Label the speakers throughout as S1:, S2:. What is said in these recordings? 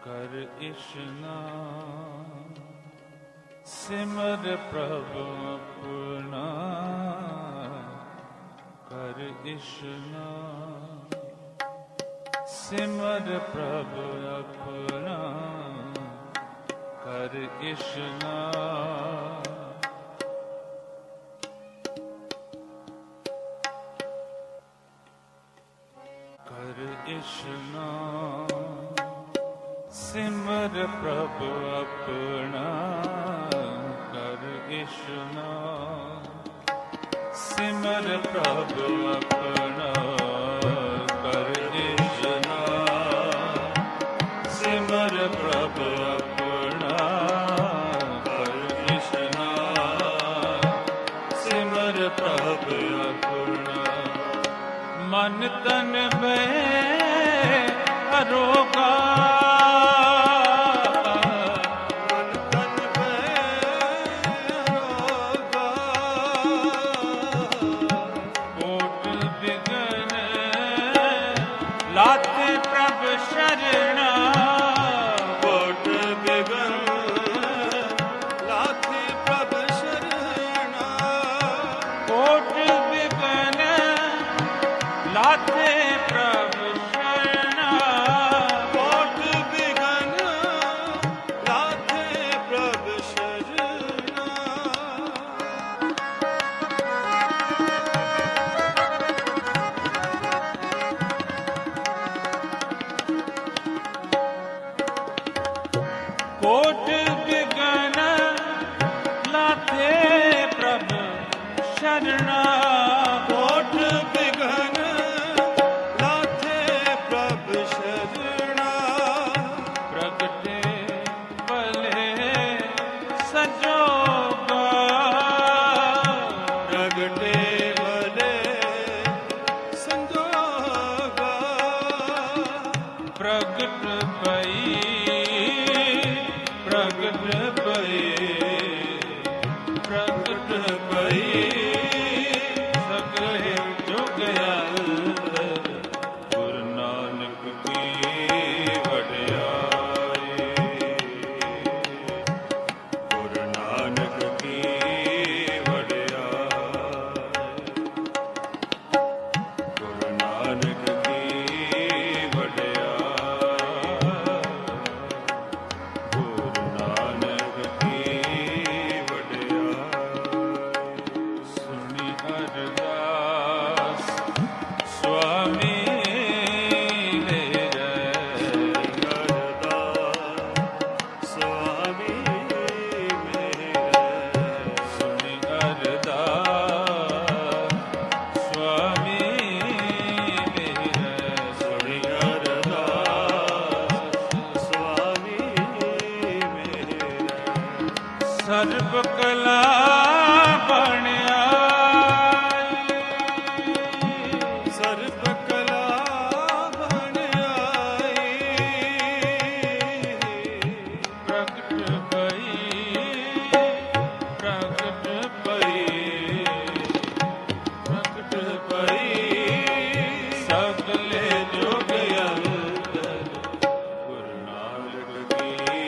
S1: ਕਰ ਇਸ਼ਨਾਨ ਸਿਮਰ ਪ੍ਰਭ ਆਪਣਾ ਕਰ ਇਸ਼ਨਾਨ ਸਿਮਰ ਪ੍ਰਭ ਆਪਣਾ ਕਰ ਇਸ਼ਨਾਨ ਕਰ ਇਸ਼ਨਾਨ ਸਿਮਰ ਪ੍ਰਭ ਆਪਣਾ ਕਰ ਇਸ਼ਨਾਨ ਸਿਮਰ ਪ੍ਰਭ ਆਪਣਾ ਕਰ ਇਸ਼ਨਾਨ ਸਿਮਰ ਪ੍ਰਭ ਆਪਣਾ ਕਰ ਇਸ਼ਨਾਨ ਸਿਮਰ ਪ੍ਰਭ ਆਪਣਾ ਮਨ ਤਨ ਬੈ ਅਰੋਗਾ ਸਰਬ ਕਲਾ ਬਣਿਆ ਸਰਬ ਕਲਾ ਬਣਾਈ ਪ੍ਰਗਟ ਪਈ ਪ੍ਰਗਟ ਪਈ ਪ੍ਰਗਟ ਪਈ ਸਗਲੇ ਜੁਗ ਅੰਤਰ ਗੁਰੂ ਨਾਨਕ ਕੀ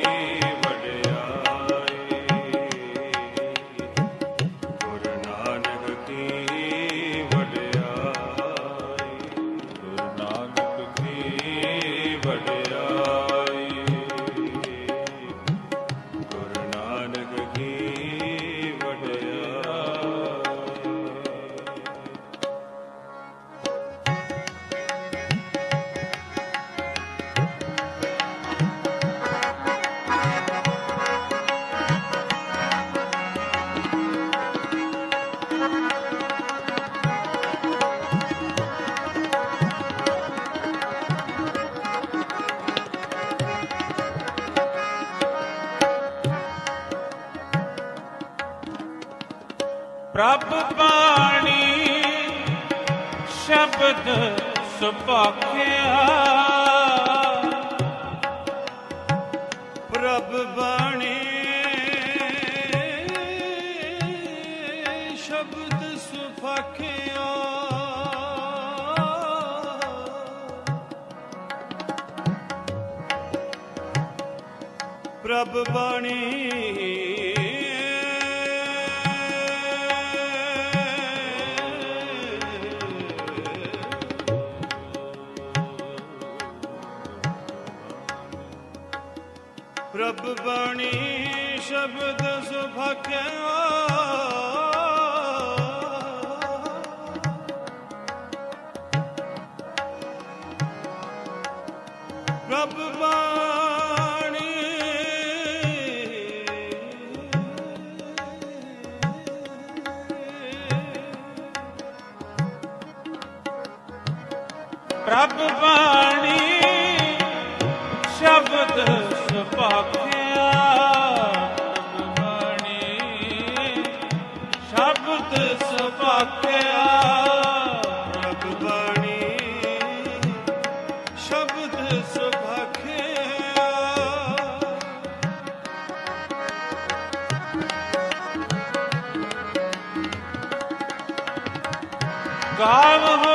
S1: ਪ੍ਰਭ ਬਾਣੀ ਸ਼ਬਦ ਸੁਭਾਖਿਆ ਪ੍ਰਭ ਬਾਣੀ ਸ਼ਬਦ ਸੁਭਾਖਿਆ ਪ੍ਰਭ ਬਾਣੀ ਪ੍ਰਭ ਬਾਣੀ ਸ਼ਬਦ ਸੁਭਾਖਿਆ ਪ੍ਰਭ ਬਾਣੀ ਪ੍ਰਭ ਬਾਣੀ ਸ਼ਬਦ ਸੁਭਾਖਿਆ ਪ੍ਰਭ ਬਾਣੀ ਸ਼ਬਦ ਸੁਭਾਖਿਆ ਪ੍ਰਭ ਬਾਣੀ ਸ਼ਬਦ ਸੁਭਾਖਿਆ ਗਾਵੋ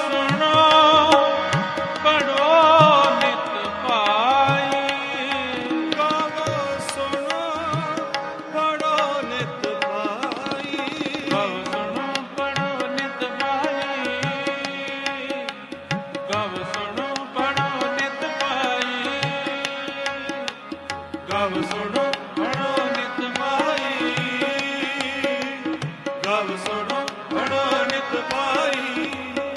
S1: ਗਵ ਸੁਣੋ ਪੜੋ ਨਿਤ ਪਾਈ ਗਵ ਸੁਣੋ ਪੜੋ ਨਿਤ ਪਾਈ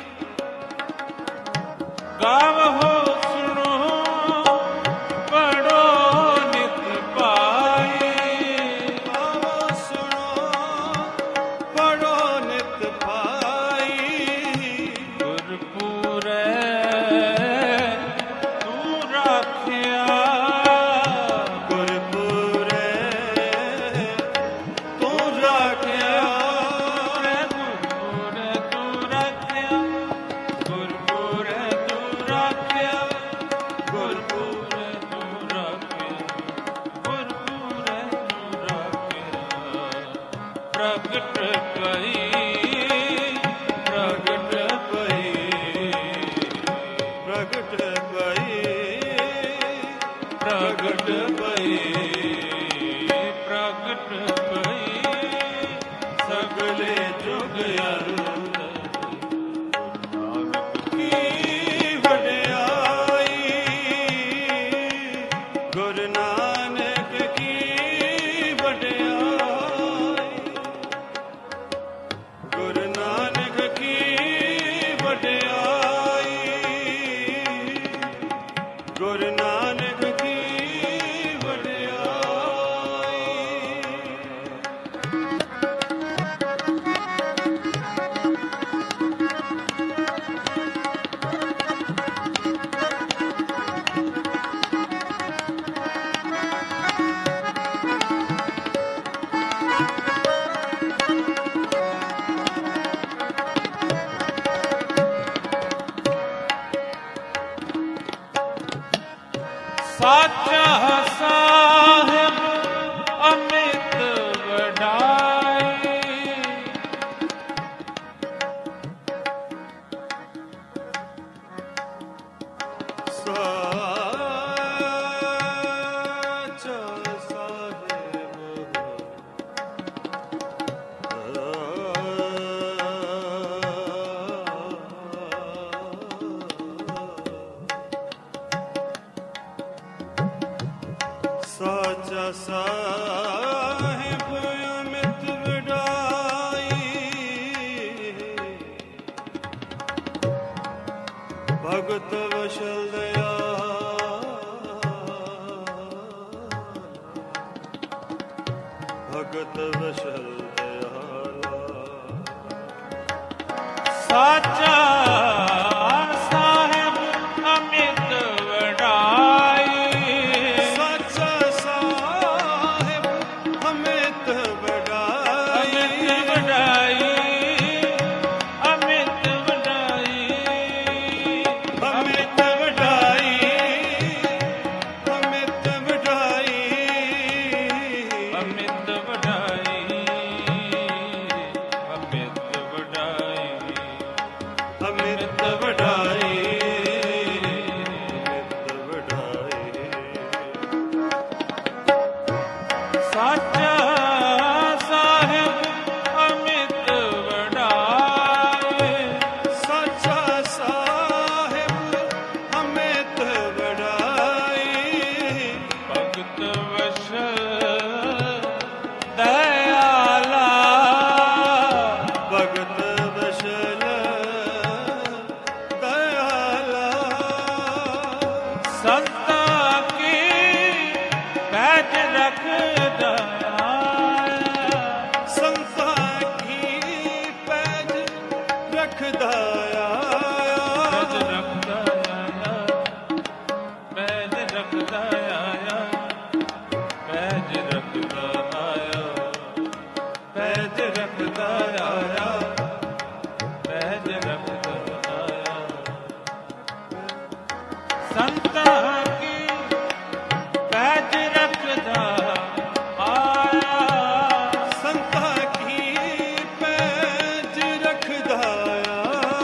S1: ਗਾਵੋ ਸੁਣੋ ਪੜੋ ਨਿਤ ਪਾਈ ਗਾਵੋ ਸੁਣੋ ਪੜੋ ਨਿਤ ਪਾਈ ਗੁਰਪੂਰੈ ਤੂੰ ਰਾਖਿਆ ਪ੍ਰਗਟ ਪਈ ਪ੍ਰਗਟ ਪਈ ਪ੍ਰਗਟ ਪਈ ਪ੍ਰਗਟ ਪਈ ਪ੍ਰਗਟ ਪਈ ਸਗਲੇ ਜੁਗ ਅਰੁਤ ਨਾਨਕ ਕੀ ਵਡਿਆਈ ਗੁਰੂ ਨਾਨਕ ਕੀ ਵਡਿਆਈ ਗੁਰੂ ਨਾਨਕ ਕੀ ਵਡਿਆਈ ਗੁਰੂ ਨਾਨਕ ਕੀ ਵਡਿਆਈ ਸਾਚਾ ਸਾਹਿਬ ਅਮਿਤ ਵਡਾਈ ਸਾਚਾ ਸਾਹਿਬ ਸਾਚਾ ਸਾਹਿਬ ਅਮਿਤ ਵਡਾਈ ਭਗਤ ਵਸ਼ਲ ਦਇਆਲ ਭਗਤ ਵਸ਼ਲ ਦਇਆਲ ਸਾਚਾ ਰੱਖਦਾ ਆਇਆ, ਪੈਜ ਰੱਖਦਾ ਆਇਆ, ਪੈਜ ਰੱਖਦਾ ਆਇਆ, ਪੈਜ ਰੱਖਦਾ ਆਇਆ, ਪੈਜ ਰੱਖਦਾ ਆਇਆ। ਸੰਤਾਂ ਕੀ ਪੈਜ ਰੱਖਦਾ ਆਇਆ, ਸੰਤਾਂ ਕੀ ਪੈਜ ਰੱਖਦਾ ਆਇਆ।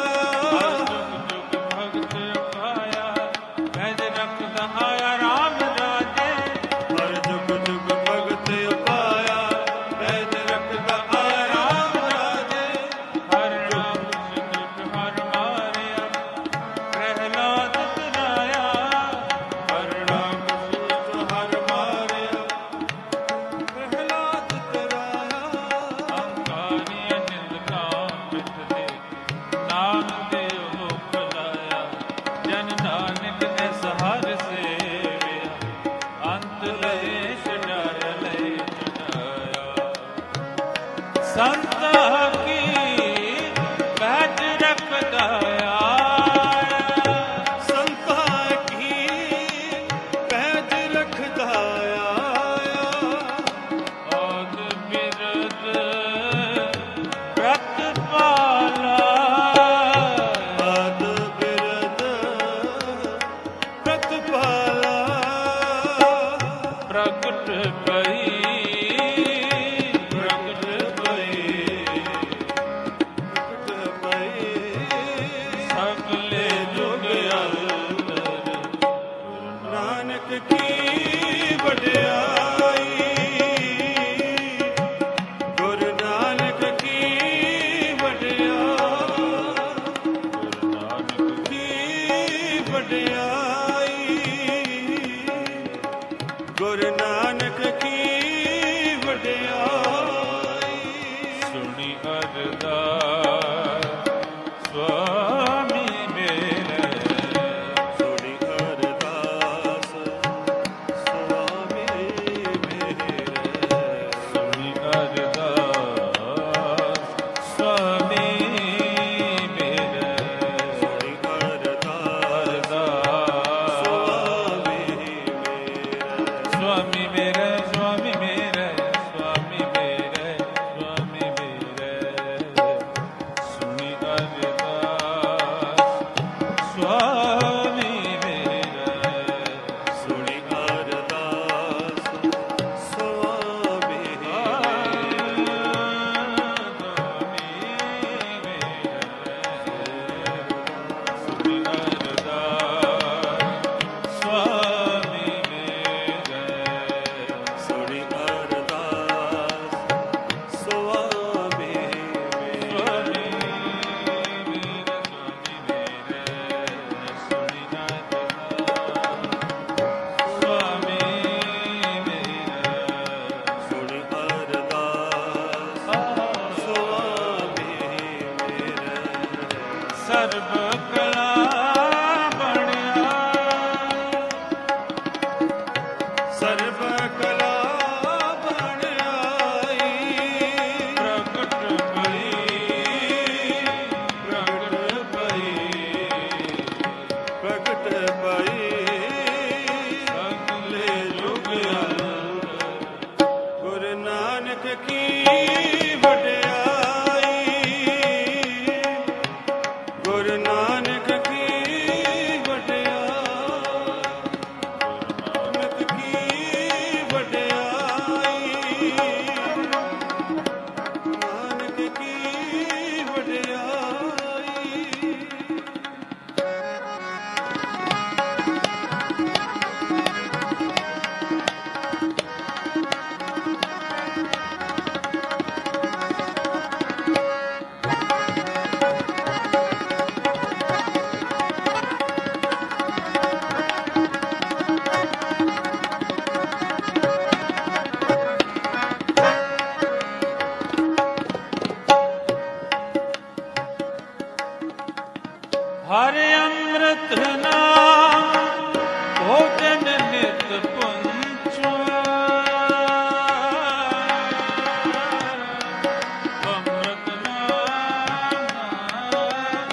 S1: ਜੁਗ ਜੁਗ ਭਗਤ ਪਾਇਆ, ਪੈਜ ਰੱਖਦਾ ਆਇਆ ਰਾਮ ਰਾਜੇ। ਹਰ ਜੁਗ ਜੁਗ ਭਗਤ ਪਾਇਆ, ਪੈਜ ਰੱਖਦਾ ਆਇਆ ਰਾਮ ਰਾਜੇ। ਹਰ ਰਾਮ ਸਿਮਰਤ ਹਰ ਮਾਰਿਆ, ਪ੍ਰਹਿਲਾਦ ਤਰਾਇਆ। ਹਰ ਰਾਮ ਸਿਮਰਤ ਹਰ ਮਾਰਿਆ, ਪ੍ਰਹਿਲਾਦ ਤਰਾਇਆ। ਅੰਕਾਰੀਆਂ ਨਿੰਦਕਾਂ ਮਿਟਦੇ, ਨਾਮ ਦੇ ਮੁਖ ਲਾਇਆ। ਜਨ ਨਾਨਕ ਨੇ ਸਹਾਰ ਸੇਵਿਆ, ਅੰਤ ਲਏ ਛਡਾਇਆ ਲਏ ਛਡਾਇਆ। ਸੰਤਾਂ ਕੀ ਪੈਜ ਰੱਖਦਾ ਆਇਆ, ਸੰਤਾਂ ਕੀ ਪੈਜ ਰੱਖਦਾ ਆਇਆ। ਆਦ ਬਿਰਦ ਪ੍ਰਤਪਾਲਾ, ਆਦ ਬਿਰਦ ਪ੍ਰਤਪਾਲਾ। ਪ੍ਰਗਟ ਪਈ, ਪ੍ਰਗਟ ਪਈ, ਪ੍ਰਗਟ ਪਈ। ਸਗਲੇ ਜੁਗ ਅੰਦਰ ਨਾਨਕ ਕੀ ਵਡਿਆਈ, ਗੁਰੂ ਨਾਨਕ ਕੀ ਵਡਿਆਈ, ਗੁਰੂ ਨਾਨਕ ਕੀ ਵਡਿਆਈ, ਗੁਰੂ ਨਾਨਕ ਕੀ ਵਡਿਆਈ। ਸੁਣੀ ਅਰਦਾਸ ਸੁਆਮੀ ਮੇਰੇ, ਸੁਣੀ ਅਰਦਾਸ ਸੁਆਮੀ ਮੇਰੇ, ਸੁਣੀ ਅਰਦਾਸ ਸੁਆਮੀ ਮੇਰੇ, ਸੁਣੀ ਅਰਦਾਸ ਸੁਆਮੀ ਮੇਰੇ, ਸੁਆਮੀ ਮੇਰੇ, ਸੁਆਮੀ ਮੇਰੇ, ਸੁਆਮੀ ਮੇਰੇ, ਸੁਆਮੀ ਮੇਰੇ। ਸੁਣੀ ਅਰਦਾਸ ਸੁਆਮੀ ਮੇਰੇ, ਸੁਣੀ ਅਰਦਾਸ ਸੁਆਮੀ ਸੁਣੀ ਅਰਦਾਸ ਸੁਆਮੀ ਮੇਰੇ, ਸੁਣੀ ਅਰਦਾਸ ਸੁਆਮੀ ਮੇਰੇ, ਸੁਣੀ ਅਰਦਾਸ ਸੁਆਮੀ ਮੇਰੇ, ਸੁਣੀ ਅਰਦਾਸ ਸੁਆਮੀ ਮੇਰੇ। ਸਰਬ ਕਲਾ ਬਣਿਆ, ਸਰਬ ਕਲਾ ਬਣਾਈ। ਪ੍ਰਗਟ ਪਈ, ਪ੍ਰਗਟ ਪਈ, ਪ੍ਰਗਟ ਪਈ। ਸਗਲੇ ਜੁਗ ਅੰਦਰ ਗੁਰੂ ਨਾਨਕ ਕੀ ਵਡਿਆਈ, ਗੁਰੂ ਨਾਨਕ ਕੀ ਵਡਿਆਈ, ਗੁਰੂ ਨਾਨਕ ਕੀ ਵਡਿਆਈ, ਨਾਨਕ ਕੀ ਵਡਿਆਈ। ਹਰਿ ਅੰਮ੍ਰਿਤ ਨਾਮ ਭੋਜਨ ਨਿਤ ਪੁੰਚੁ, ਅੰਮ੍ਰਿਤ ਨਾਮ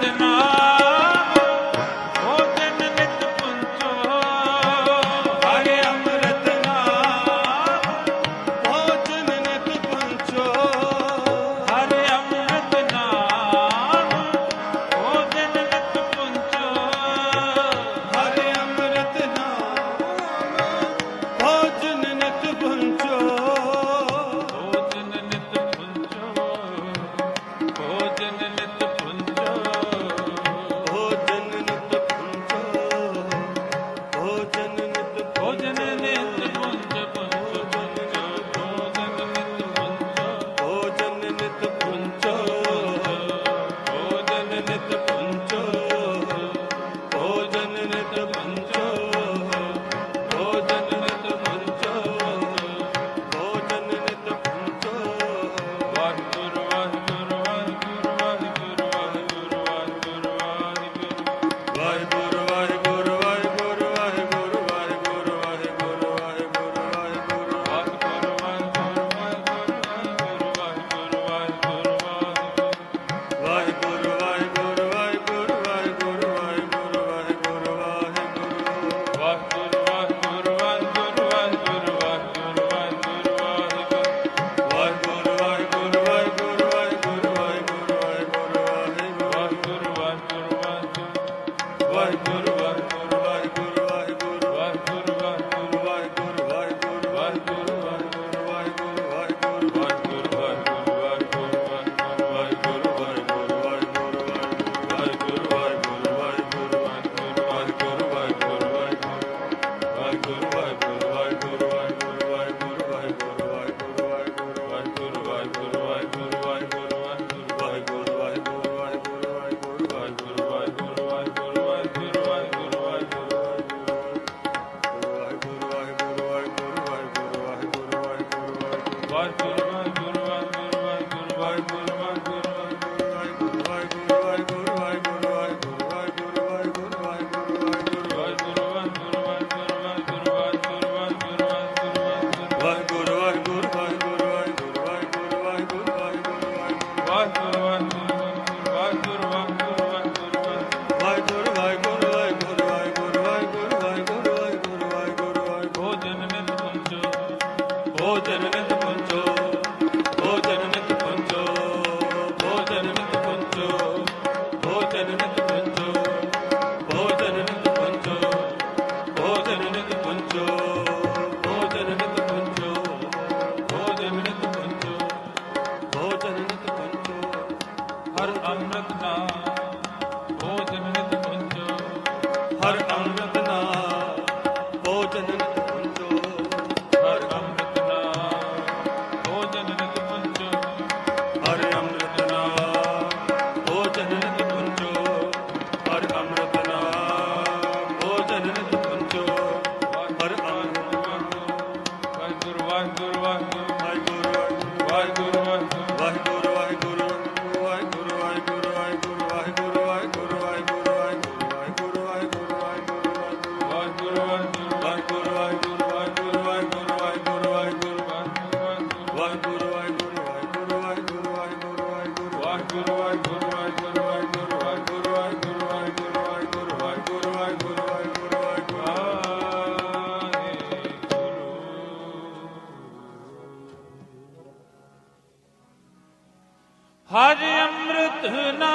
S1: ਹਰਿ ਅੰਮ੍ਰਿਤ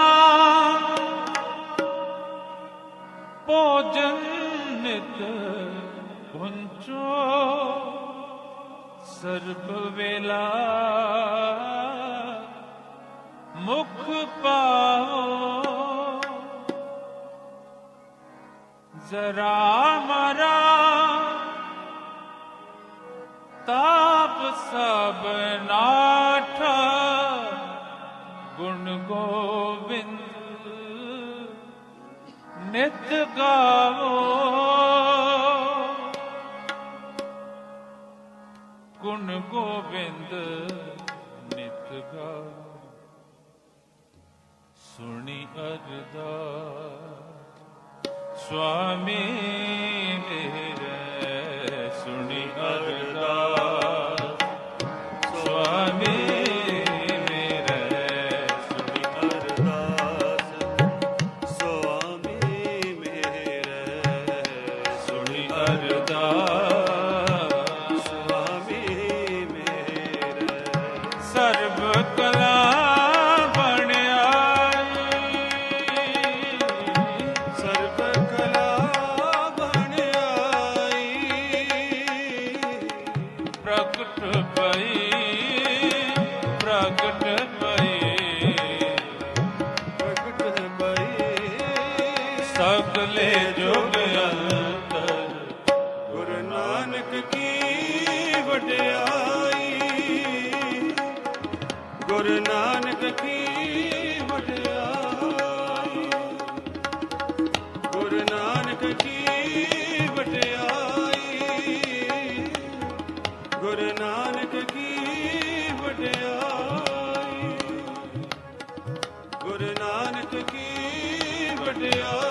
S1: ਨਾਮ ਭੋਜਨ ਨਿਤ ਪੁੰਚੋ ਸਰਬ ਵੇਲਾ ਮੁਖ ਪਾਓ ਜ਼ਰਾ ਮਰਾ ਤਾਪ ਸਭ ਨਾਠਾ ਗੁਣ ਗੋਬਿੰਦ ਨਿਤ ਗਾਵੋ ਗੁਣ ਗੋਬਿੰਦ ਨਿਤ ਗਾਵੋ ਸੁਣੀ ਅਰਦਾਸ ਸੁਆਮੀ ਮੇਰੇ ਸੁਣੀ ਅਰਦਾਸ ਸੁਆਮੀ ਗੁਰੂ ਨਾਨਕ ਕੀ ਵਡਿਆਈ।